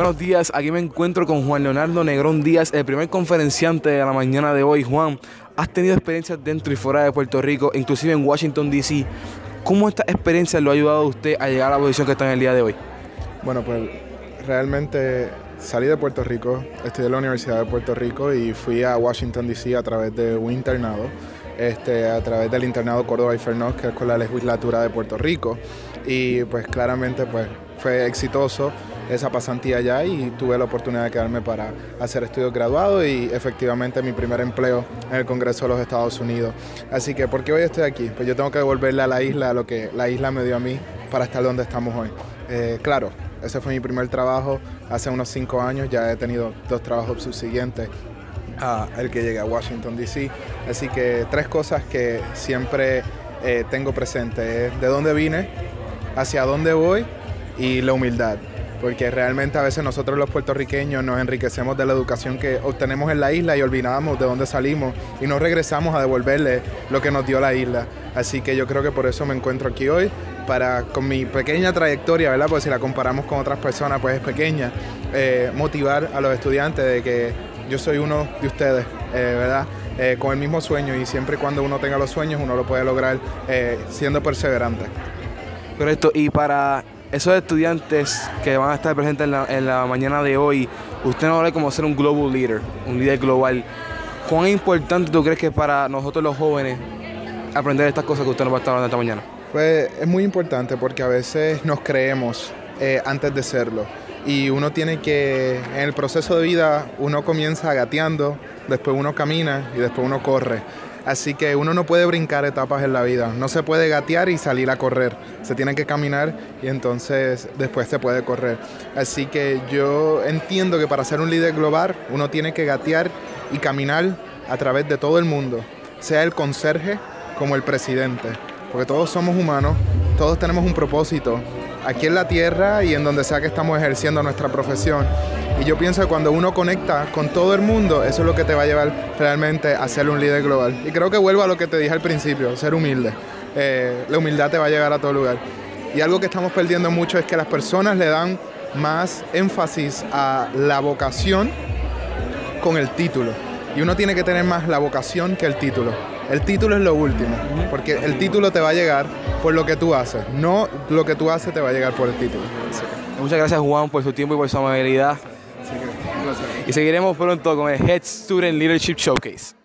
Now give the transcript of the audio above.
Buenos días, aquí me encuentro con Juan Leonardo Negrón Díaz, el primer conferenciante de la mañana de hoy. Juan, has tenido experiencias dentro y fuera de Puerto Rico, inclusive en Washington, D.C. ¿Cómo esta experiencia lo ha ayudado a usted a llegar a la posición que está en el día de hoy? Bueno, pues realmente salí de Puerto Rico, estudié en la Universidad de Puerto Rico y fui a Washington, D.C. a través de un internado, a través del internado Córdoba y Fernández, que es con la legislatura de Puerto Rico. Y pues claramente pues fue exitoso esa pasantía allá y tuve la oportunidad de quedarme para hacer estudios graduados y efectivamente mi primer empleo en el Congreso de los Estados Unidos. Así que, ¿por qué hoy estoy aquí? Pues yo tengo que devolverle a la isla lo que la isla me dio a mí para estar donde estamos hoy. Claro, ese fue mi primer trabajo hace unos 5 años, ya he tenido 2 trabajos subsiguientes al que llegué a Washington, D.C. Así que 3 cosas que siempre tengo presente es de dónde vine, hacia dónde voy y la humildad. Porque realmente a veces nosotros los puertorriqueños nos enriquecemos de la educación que obtenemos en la isla y olvidamos de dónde salimos y no regresamos a devolverle lo que nos dio la isla. Así que yo creo que por eso me encuentro aquí hoy, con mi pequeña trayectoria, ¿verdad? Porque si la comparamos con otras personas, pues es pequeña, motivar a los estudiantes de que yo soy uno de ustedes, ¿verdad? Con el mismo sueño, y siempre y cuando uno tenga los sueños, uno lo puede lograr siendo perseverante. Correcto, y para esos estudiantes que van a estar presentes en la mañana de hoy, usted nos habla de cómo ser un global leader, un líder global. ¿Cuán importante tú crees que es para nosotros los jóvenes aprender estas cosas que usted nos va a estar hablando esta mañana? Pues es muy importante porque a veces nos creemos antes de serlo. Y uno tiene que, en el proceso de vida, uno comienza gateando, después uno camina y después uno corre. Así que uno no puede brincar etapas en la vida. No se puede gatear y salir a correr. Se tiene que caminar y entonces después se puede correr. Así que yo entiendo que para ser un líder global uno tiene que gatear y caminar a través de todo el mundo, sea el conserje como el presidente. Porque todos somos humanos, todos tenemos un propósito aquí en la tierra y en donde sea que estamos ejerciendo nuestra profesión. Y yo pienso que cuando uno conecta con todo el mundo, eso es lo que te va a llevar realmente a ser un líder global. Y creo que vuelvo a lo que te dije al principio, ser humilde. La humildad te va a llevar a todo lugar. Y algo que estamos perdiendo mucho es que las personas le dan más énfasis a la vocación con el título. Y uno tiene que tener más la vocación que el título. El título es lo último, porque el título te va a llegar por lo que tú haces, no lo que tú haces te va a llegar por el título. Muchas gracias, Juan, por su tiempo y por su amabilidad. Y seguiremos pronto con el Head Student Leadership Showcase.